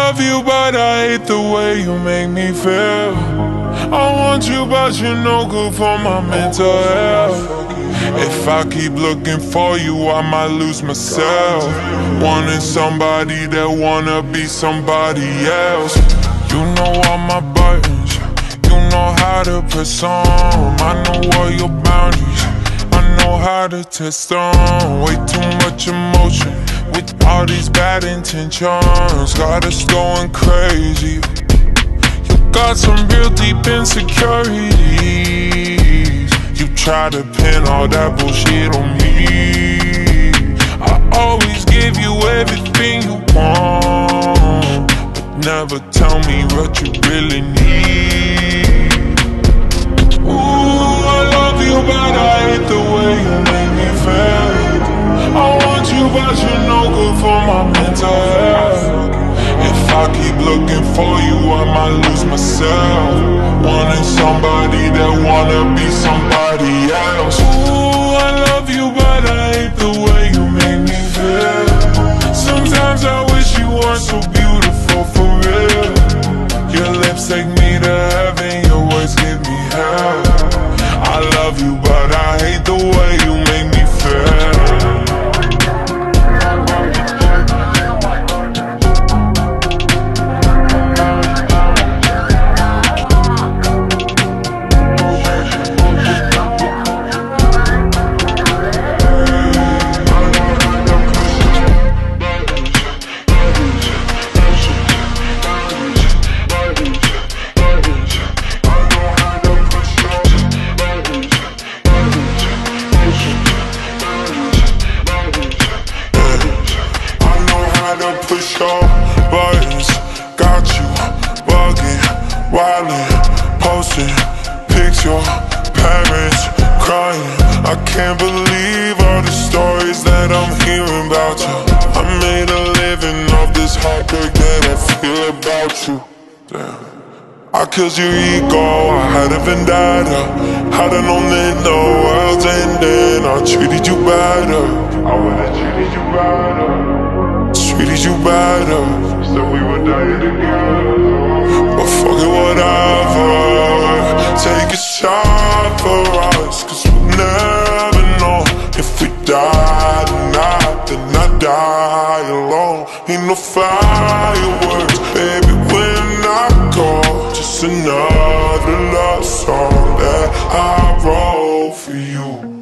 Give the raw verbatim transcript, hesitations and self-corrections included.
love you, but I hate the way you make me feel. I want you, but you're no good for my mental health. If I keep looking for you, I might lose myself. Wanting somebody that wanna be somebody else. You know all my buttons, you know how to press on. I know all your boundaries, I know how to test on. Way too much emotion with all these bad intentions, got us going crazy. You got some real deep insecurities. You try to pin all that bullshit on me. I always give you everything you want, but never tell me what you really need. Ooh, I love you, but I hate the way you make me feel. I want you, but you're no good for my mental health. If I keep looking for you, I might lose myself. Wanting somebody that wanna be somebody else. Ooh, I love you, but I hate the way you make me feel. Sometimes I wish you weren't so beautiful for real. Your lips take me to heaven, your words give me hell. I love you, but I hate the way you make me feel. Push your buttons, got you bugging, wildin', posting pics, your parents crying. I can't believe all the stories that I'm hearing about you. I made a living off this heartbreak that I feel about you. Damn. I killed your ego, I had a vendetta. Had've known that the world's ending, I treated you better. I would've treated you better. Treated you better, said we would die together. But fuck it, whatever. Take a shot for us, cause we'll never know if we die tonight, then I die alone. Ain't no fireworks, baby, when I go. Just another love song that I wrote for you.